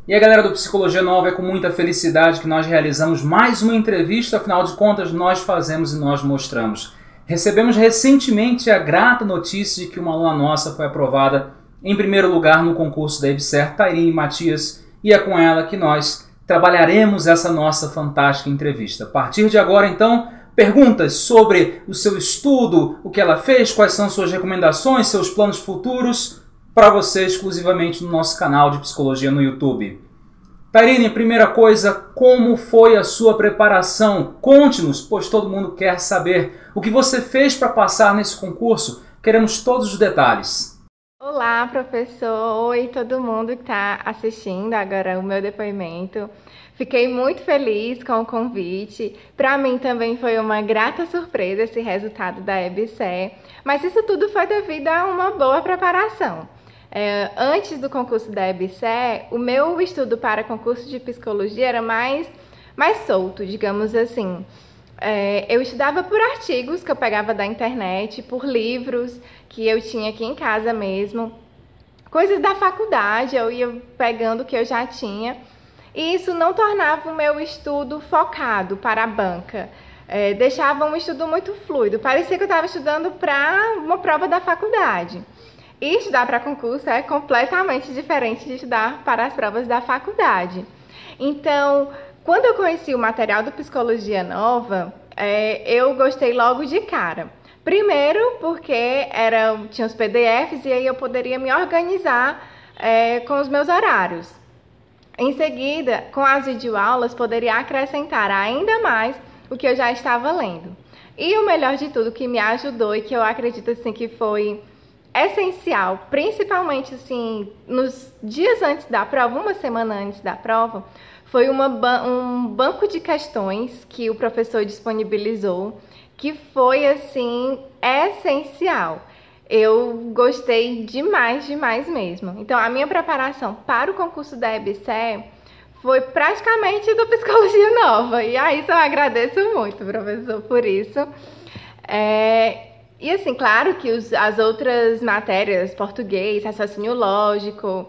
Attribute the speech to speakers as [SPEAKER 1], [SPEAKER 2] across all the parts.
[SPEAKER 1] E aí, galera do Psicologia Nova, é com muita felicidade que nós realizamos mais uma entrevista, afinal de contas nós fazemos e nós mostramos. Recebemos recentemente a grata notícia de que uma aluna nossa foi aprovada em primeiro lugar no concurso da EBSER, Tairine Matias, e é com ela que nós trabalharemos essa nossa fantástica entrevista. A partir de agora, então, perguntas sobre o seu estudo, o que ela fez, quais são suas recomendações, seus planos futuros, para você exclusivamente no nosso canal de Psicologia no YouTube. Tairine, primeira coisa, como foi a sua preparação? Conte-nos, pois todo mundo quer saber o que você fez para passar nesse concurso. Queremos todos os detalhes.
[SPEAKER 2] Olá, professor. Oi, todo mundo que está assistindo agora o meu depoimento. Fiquei muito feliz com o convite. Para mim também foi uma grata surpresa esse resultado da EBSER, mas isso tudo foi devido a uma boa preparação. Antes do concurso da EBSER, o meu estudo para concurso de psicologia era mais solto, digamos assim. Eu estudava por artigos que eu pegava da internet, por livros que eu tinha aqui em casa mesmo, coisas da faculdade, eu ia pegando o que eu já tinha, e isso não tornava o meu estudo focado para a banca. Deixava um estudo muito fluido, parecia que eu estava estudando para uma prova da faculdade. E estudar para concurso é completamente diferente de estudar para as provas da faculdade. Então, quando eu conheci o material do Psicologia Nova, eu gostei logo de cara. Primeiro, porque tinha os PDFs e aí eu poderia me organizar com os meus horários. Em seguida, com as videoaulas, poderia acrescentar ainda mais o que eu já estava lendo. E o melhor de tudo, que me ajudou e que eu acredito assim, que foi essencial, principalmente assim, nos dias antes da prova, uma semana antes da prova, foi um banco de questões que o professor disponibilizou, que foi assim, essencial. Eu gostei demais mesmo. Então, a minha preparação para o concurso da EBSER foi praticamente do Psicologia Nova. E a isso eu agradeço muito, professor, por isso. E assim, claro que as outras matérias, português, raciocínio lógico,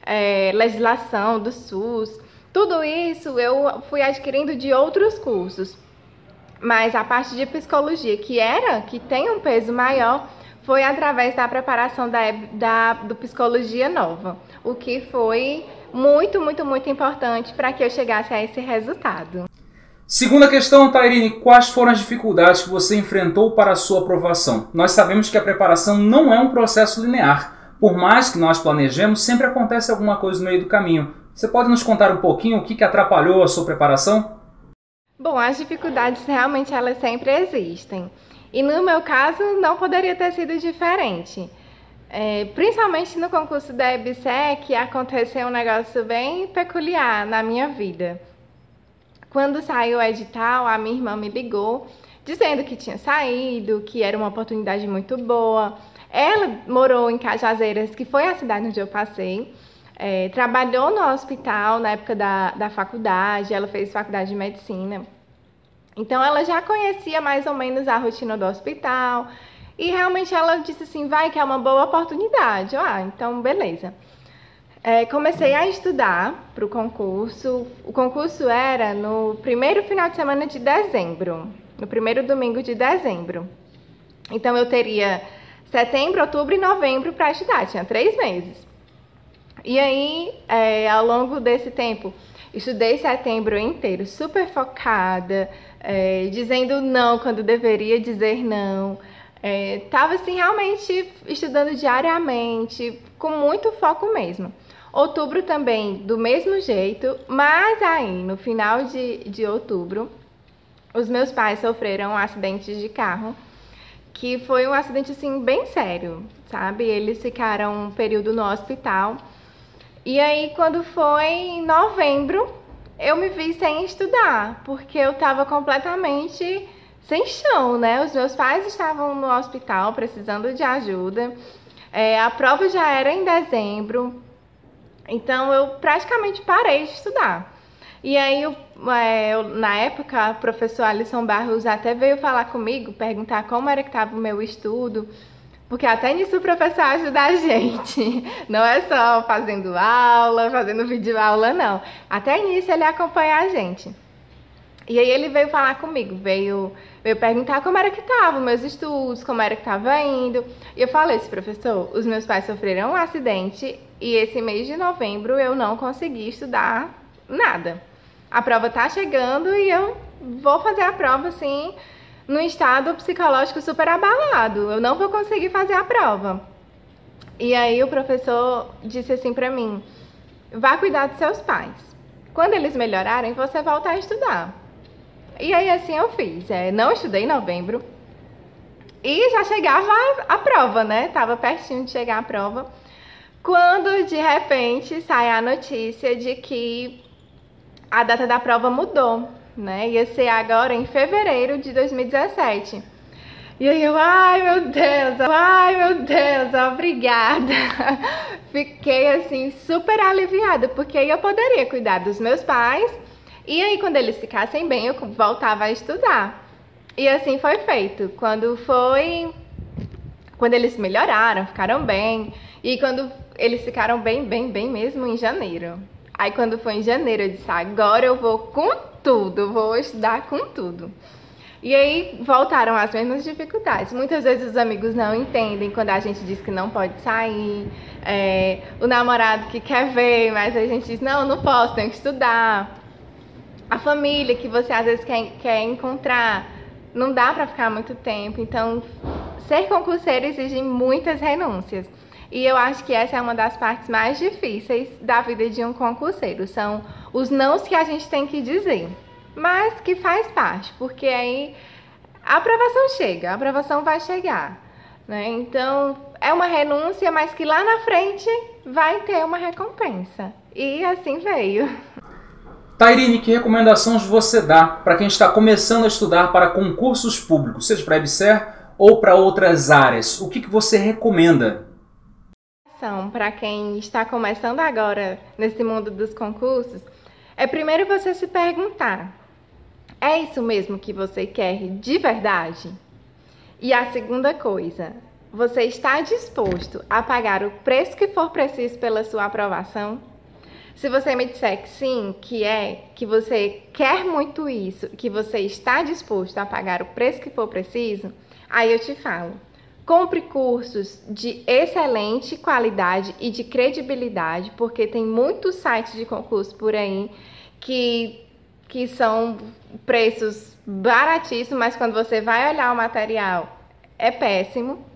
[SPEAKER 2] legislação do SUS, tudo isso eu fui adquirindo de outros cursos. Mas a parte de psicologia, que tem um peso maior, foi através da preparação do Psicologia Nova, o que foi muito importante para que eu chegasse a esse resultado.
[SPEAKER 1] Segunda questão, Tairine, quais foram as dificuldades que você enfrentou para a sua aprovação? Nós sabemos que a preparação não é um processo linear. Por mais que nós planejemos, sempre acontece alguma coisa no meio do caminho. Você pode nos contar um pouquinho o que atrapalhou a sua preparação?
[SPEAKER 2] Bom, as dificuldades realmente elas sempre existem. E no meu caso não poderia ter sido diferente. Principalmente no concurso da EBSER, que aconteceu um negócio bem peculiar na minha vida. Quando saiu o edital, a minha irmã me ligou, dizendo que tinha saído, que era uma oportunidade muito boa. Ela morou em Cajazeiras, que foi a cidade onde eu passei, trabalhou no hospital na época da faculdade, ela fez faculdade de medicina. Então, ela já conhecia mais ou menos a rotina do hospital e realmente ela disse assim, vai que é uma boa oportunidade. Então, beleza. Comecei a estudar para o concurso. O concurso era no primeiro final de semana de dezembro, no primeiro domingo de dezembro. Então, eu teria setembro, outubro e novembro para estudar, tinha 3 meses. E aí, ao longo desse tempo, estudei setembro inteiro, super focada, dizendo não quando deveria dizer não. Estava assim, realmente estudando diariamente, com muito foco mesmo. Outubro também, do mesmo jeito, mas aí, no final de outubro, os meus pais sofreram um acidente de carro, que foi um acidente, assim, bem sério, sabe? Eles ficaram um período no hospital. E aí, quando foi em novembro, eu me vi sem estudar, porque eu estava completamente sem chão, né? Os meus pais estavam no hospital, precisando de ajuda. A prova já era em dezembro. Então, eu praticamente parei de estudar. E aí, na época, o professor Alisson Barros até veio falar comigo, perguntar como era que estava o meu estudo, Porque até nisso o professor ajuda a gente. Não é só fazendo aula, fazendo videoaula, não. Até nisso ele acompanha a gente. E aí ele veio falar comigo, veio perguntar como era que estavam meus estudos, como era que estava indo. E eu falei assim, professor, os meus pais sofreram um acidente e esse mês de novembro eu não consegui estudar nada. A prova tá chegando e eu vou fazer a prova, assim, num estado psicológico super abalado. Eu não vou conseguir fazer a prova. E aí o professor disse assim pra mim, vá cuidar dos seus pais. Quando eles melhorarem, você volta a estudar. E aí assim eu fiz, não estudei em novembro e já chegava a prova, né? Tava pertinho de chegar a prova, quando de repente sai a notícia de que a data da prova mudou, né? Ia ser agora em fevereiro de 2017. E aí eu, ai meu Deus, obrigada. Fiquei assim super aliviada, porque aí eu poderia cuidar dos meus pais. E aí, quando eles ficassem bem, eu voltava a estudar. E assim foi feito. Quando eles melhoraram, ficaram bem. E quando eles ficaram bem mesmo, em janeiro. Aí, quando foi em janeiro, eu disse, agora eu vou com tudo, vou estudar com tudo. E aí, voltaram as mesmas dificuldades. Muitas vezes os amigos não entendem quando a gente diz que não pode sair. O namorado que quer ver, mas a gente diz, não posso, tenho que estudar. A família que você às vezes quer encontrar, não dá pra ficar muito tempo. Então, ser concurseiro exige muitas renúncias. E eu acho que essa é uma das partes mais difíceis da vida de um concurseiro. São os nãos que a gente tem que dizer, mas que faz parte, porque aí a aprovação chega, a aprovação vai chegar, né? Então, é uma renúncia, mas que lá na frente vai ter uma recompensa. E assim veio.
[SPEAKER 1] Tairine, que recomendações você dá para quem está começando a estudar para concursos públicos, seja para EBSER ou para outras áreas? O que você recomenda?
[SPEAKER 2] Para quem está começando agora nesse mundo dos concursos, primeiro você se perguntar, é isso mesmo que você quer de verdade? E a segunda coisa, você está disposto a pagar o preço que for preciso pela sua aprovação? Se você me disser que sim, que você quer muito isso, que você está disposto a pagar o preço que for preciso, aí eu te falo, compre cursos de excelente qualidade e de credibilidade, porque tem muitos sites de concurso por aí que são preços baratíssimos, mas quando você vai olhar o material, é péssimo.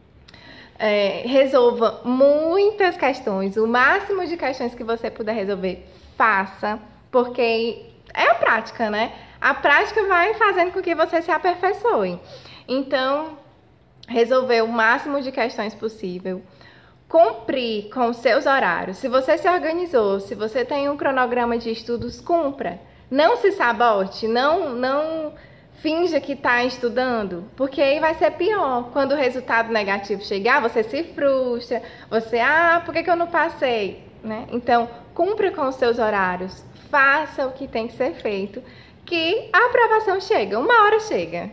[SPEAKER 2] Resolva muitas questões, o máximo de questões que você puder resolver, faça, porque é a prática, né? A prática vai fazendo com que você se aperfeiçoe. Então, resolver o máximo de questões possível, cumprir com os seus horários. Se você se organizou, se você tem um cronograma de estudos, cumpra. Não se sabote, não finja que está estudando, porque aí vai ser pior. Quando o resultado negativo chegar, você se frustra, por que eu não passei? Né? Então, cumpra com os seus horários, faça o que tem que ser feito, que a aprovação chega, uma hora chega.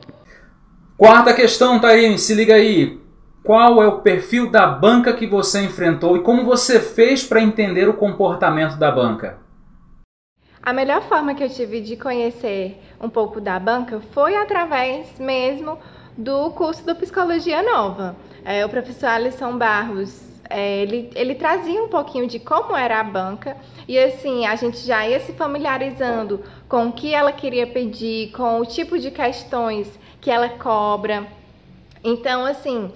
[SPEAKER 1] Quarta questão, Tairine, se liga aí. Qual é o perfil da banca que você enfrentou e como você fez para entender o comportamento da banca?
[SPEAKER 2] A melhor forma que eu tive de conhecer um pouco da banca foi através mesmo do curso do Psicologia Nova. O professor Alisson Barros, ele trazia um pouquinho de como era a banca e assim, a gente já ia se familiarizando com o que ela queria pedir, com o tipo de questões que ela cobra. Então, assim,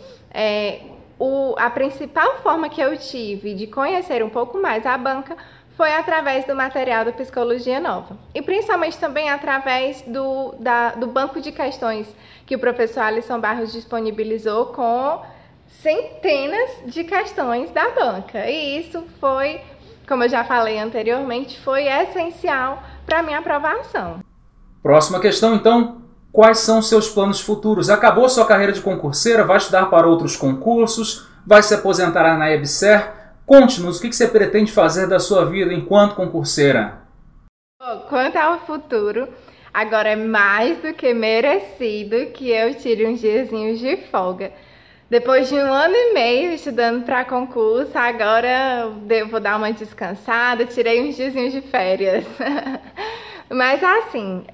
[SPEAKER 2] a principal forma que eu tive de conhecer um pouco mais a banca foi através do material da Psicologia Nova. E principalmente também através do banco de questões que o professor Alisson Barros disponibilizou com centenas de questões da banca. E isso foi, como eu já falei anteriormente, foi essencial para a minha aprovação.
[SPEAKER 1] Próxima questão, então. Quais são seus planos futuros? Acabou sua carreira de concurseira? Vai estudar para outros concursos? Vai se aposentar na EBSER? Conte-nos, o que você pretende fazer da sua vida enquanto concurseira?
[SPEAKER 2] Quanto ao futuro, agora é mais do que merecido que eu tire uns diazinhos de folga. Depois de 1 ano e meio estudando para concurso, agora eu vou dar uma descansada, tirei uns diazinhos de férias. Mas assim,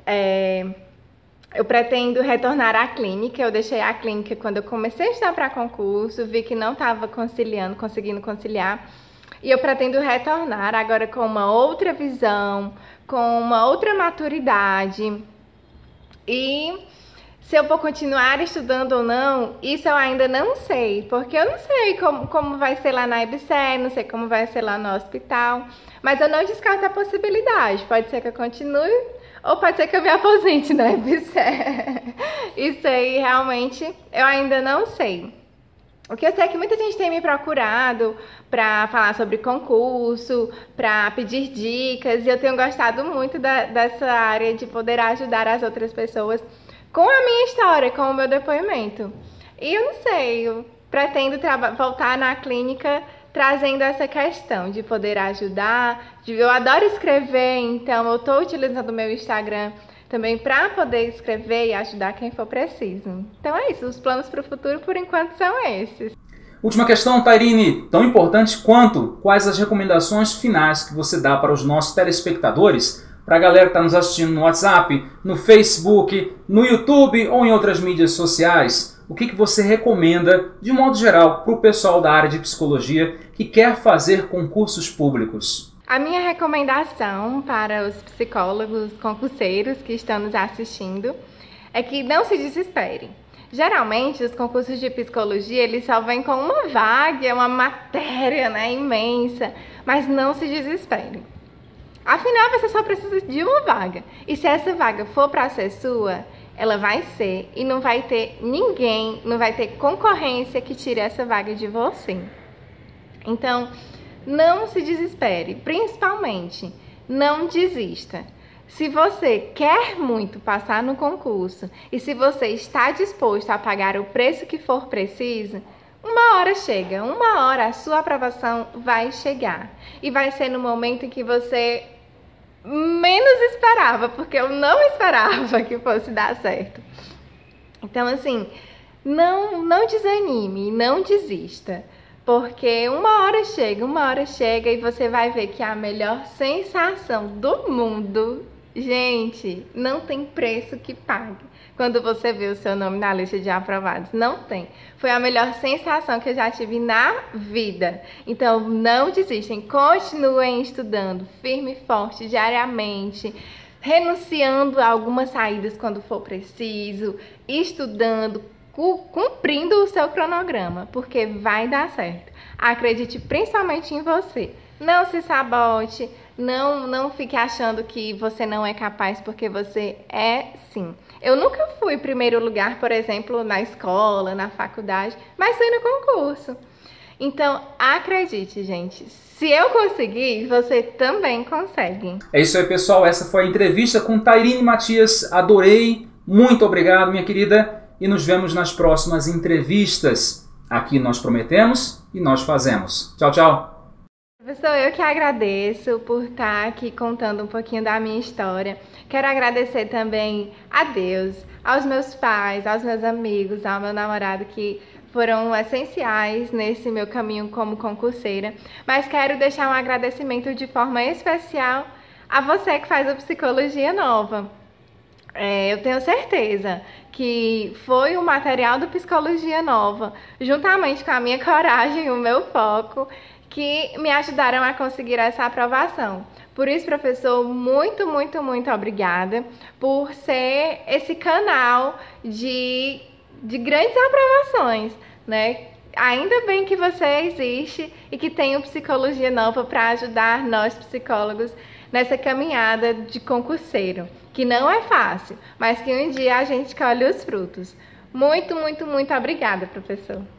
[SPEAKER 2] eu pretendo retornar à clínica. Eu deixei a clínica quando eu comecei a estudar para concurso, vi que não estava conseguindo conciliar. E eu pretendo retornar agora com uma outra visão, com uma outra maturidade. E se eu vou continuar estudando ou não, isso eu ainda não sei, porque eu não sei como vai ser lá na EBSER, não sei como vai ser lá no hospital, mas eu não descarto a possibilidade. Pode ser que eu continue ou pode ser que eu me aposente na EBSER. Isso aí realmente eu ainda não sei. O que eu sei é que muita gente tem me procurado para falar sobre concurso, para pedir dicas, e eu tenho gostado muito dessa área de poder ajudar as outras pessoas com a minha história, com o meu depoimento. E eu não sei, eu pretendo voltar na clínica trazendo essa questão de poder ajudar. Eu adoro escrever, então eu estou utilizando o meu Instagram também para poder escrever e ajudar quem for preciso. Então é isso, os planos para o futuro por enquanto são esses.
[SPEAKER 1] Última questão, Tairine, tão importante quanto quais as recomendações finais que você dá para os nossos telespectadores, para a galera que está nos assistindo no WhatsApp, no Facebook, no YouTube ou em outras mídias sociais? O que você recomenda, de modo geral, para o pessoal da área de psicologia que quer fazer concursos públicos?
[SPEAKER 2] A minha recomendação para os psicólogos concurseiros que estão nos assistindo é que não se desesperem. Geralmente, os concursos de psicologia, eles só vêm com uma vaga, uma matéria, né, imensa, mas não se desesperem. Afinal, você só precisa de uma vaga. E se essa vaga for para ser sua, ela vai ser. E não vai ter ninguém, não vai ter concorrência que tire essa vaga de você. Então, não se desespere. Principalmente, não desista. Se você quer muito passar no concurso e se você está disposto a pagar o preço que for preciso, uma hora chega. Uma hora a sua aprovação vai chegar. E vai ser no momento em que você menos esperava, porque eu não esperava que fosse dar certo. Então, assim, não desanime, não desista, porque uma hora chega e você vai ver que a melhor sensação do mundo, gente, não tem preço que pague. Quando você vê o seu nome na lista de aprovados, não tem. Foi a melhor sensação que eu já tive na vida. Então, não desistem, continuem estudando firme e forte, diariamente, renunciando a algumas saídas quando for preciso, estudando, cumprindo o seu cronograma, porque vai dar certo. Acredite principalmente em você. Não se sabote, não fique achando que você não é capaz, porque você é sim. Eu nunca fui primeiro lugar, por exemplo, na escola, na faculdade, mas fui no concurso. Então, acredite, gente. Se eu conseguir, você também consegue.
[SPEAKER 1] É isso aí, pessoal. Essa foi a entrevista com Tairine Matias. Adorei. Muito obrigado, minha querida. E nos vemos nas próximas entrevistas. Aqui nós prometemos e nós fazemos. Tchau, tchau.
[SPEAKER 2] Professor, eu que agradeço por estar aqui contando um pouquinho da minha história. Quero agradecer também a Deus, aos meus pais, aos meus amigos, ao meu namorado, que foram essenciais nesse meu caminho como concurseira. Mas quero deixar um agradecimento de forma especial a você que faz o Psicologia Nova. Eu tenho certeza que foi o material do Psicologia Nova, juntamente com a minha coragem e o meu foco, que me ajudaram a conseguir essa aprovação. Por isso, professor, muito, muito, muito obrigada por ser esse canal de grandes aprovações, né? Ainda bem que você existe e que tem o Psicologia Nova para ajudar nós psicólogos nessa caminhada de concurseiro, que não é fácil, mas que um dia a gente colhe os frutos. Muito, muito, muito obrigada, professor.